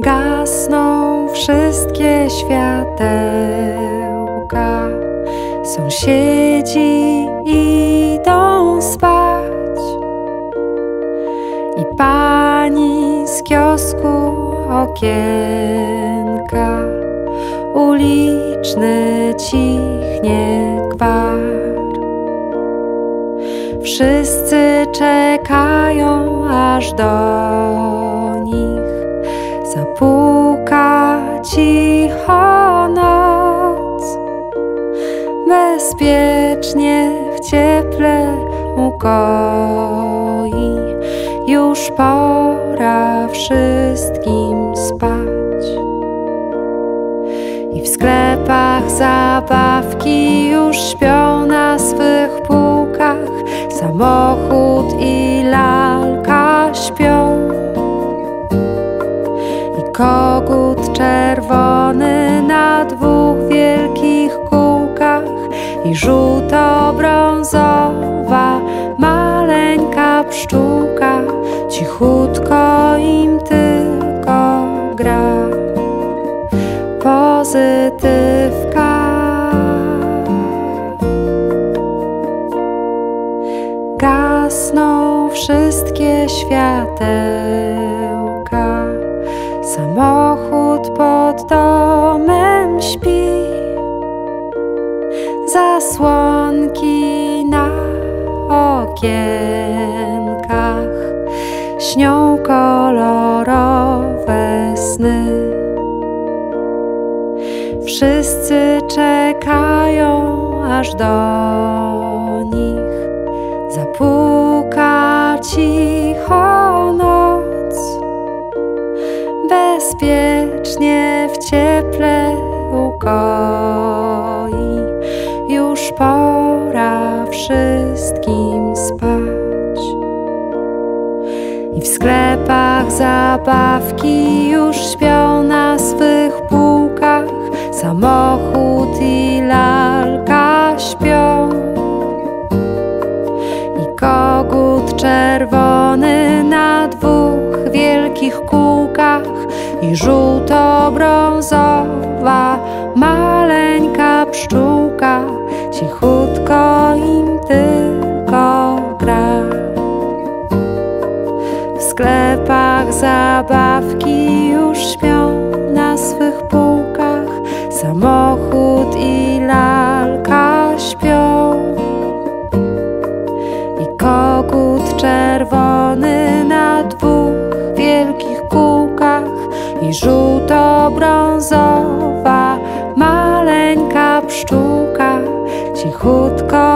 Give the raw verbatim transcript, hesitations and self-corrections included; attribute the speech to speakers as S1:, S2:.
S1: Gasną wszystkie światełka, sąsiedzi idą spać i pani z kiosku okienka uliczny cichnie gwar. Wszyscy czekają, aż do nich zapuka cicho noc. Bezpiecznie w cieple ukoi, już pora wszystkim spać. I w sklepach zabawki już śpią na swych półkach, samochód i lalka śpią. I kogut czerwony na dwóch wielkich kółkach i żółto-brązowa maleńka pszczółka cichutko im tylko gra. Pozytywka. Gasną wszystkie światełka, samochód pod domem śpi. Zasłonki na okienkach śnią kolorowe sny. Wszyscy czekają, aż do nich zapuka cicho noc. Bezpiecznie w cieple ukoi, już pora wszystkim spać. I w sklepach zabawki już śpią na swych półkach, samochód i lalka śpią. I kogut czerwony na dwóch wielkich kółkach i żółto-brązowa maleńka pszczółka cichutko im tylko gra. W sklepach zabawki już śpią na swych półkach, samochód i lalka śpią. I kogut czerwony na dwóch wielkich kółkach i żółto-brązowa maleńka pszczółka cichutko